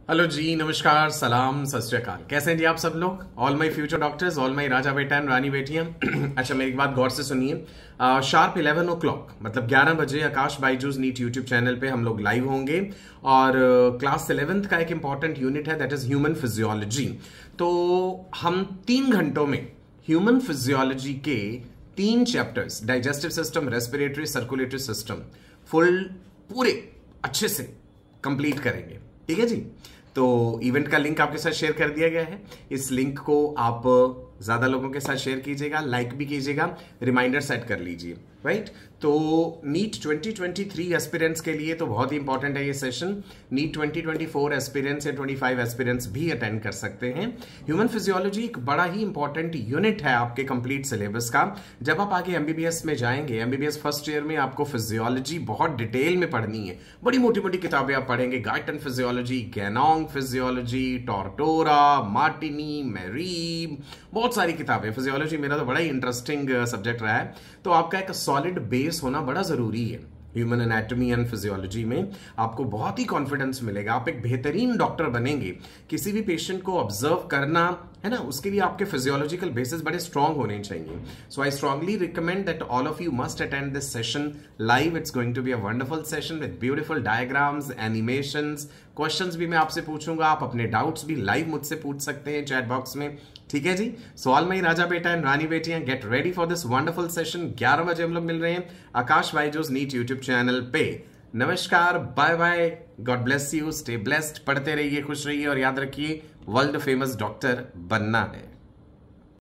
Hello जी, नमस्कार, सलाम, सत श्री अकाल। कैसे हैं जी आप सब लोग? All my future doctors, all my raja beta and रानी बेटियां। अच्छा, मेरी बात गौर से सुनिए। शार्प 11 o'clock मतलब 11 बजे Aakash Byju's NEET YouTube channel पे हम लोग लाइव होंगे और क्लास 11th का एक इंपॉर्टेंट यूनिट है, दैट इज ह्यूमन फिजियोलॉजी। तो हम 3 घंटों में ह्यूमन फिजियोलॉजी के 3 chapters, digestive system, respiratory, circulatory system, पूरे अच्छे से कंप्लीट करेंगे। ठीक है जी। तो इवेंट का लिंक आपके साथ शेयर कर दिया गया है। इस लिंक को आप ज्यादा लोगों के साथ शेयर कीजिएगा, लाइक भी कीजिएगा, रिमाइंडर सेट कर लीजिए। राइट। तो नीट 2023 एस्पिरेंट्स के लिए तो बहुत ही इंपॉर्टेंट है ये सेशन। नीट 2024 एस्पिरेंट्स या 25 एस्पिरेंट्स भी अटेंड कर सकते हैं। ह्यूमन फिजियोलॉजी एक बड़ा ही इंपॉर्टेंट यूनिट है आपके कंप्लीट सिलेबस का। जब आप आगे एमबीबीएस में जाएंगे, एमबीबीएस फर्स्ट ईयर में आपको फिजियोलॉजी बहुत डिटेल में पढ़नी है। बड़ी मोटी मोटी किताबें आप पढ़ेंगे, Guyton physiology, Ganong physiology, Tortora, Martini, Marieb, बहुत सारी किताबें। फिजियोलॉजी मेरा तो बड़ा ही इंटरेस्टिंग सब्जेक्ट रहा है। तो आपका एक सॉलिड बेस होना बड़ा जरूरी है। ह्यूमन एनाटॉमी एंड फिजियोलॉजी में आपको बहुत ही कॉन्फिडेंस मिलेगा, आप एक बेहतरीन डॉक्टर बनेंगे। किसी भी पेशेंट को ऑब्जर्व करना है ना, उसके लिए आपके फिजियोलॉजिकल बेसिस बड़े स्ट्रांग होने चाहिए। So I strongly recommend that all of you must attend this session live. It's going to be a wonderful session with beautiful diagrams, animations. Questions भी मैं आपसे पूछूंगा, आप अपने डाउट्स भी लाइव मुझसे पूछ सकते हैं चैट बॉक्स में। ठीक है जी। So all my raja beta and रानी बेटियां, get ready for this wonderful session. 11 बजे हम लोग मिल रहे हैं Aakash Byju's NEET YouTube channel पे। नमस्कार, bye bye, God bless you, stay blessed, पढ़ते रहिए, खुश रहिए और याद रखिए वर्ल्ड फेमस डॉक्टर बनना है।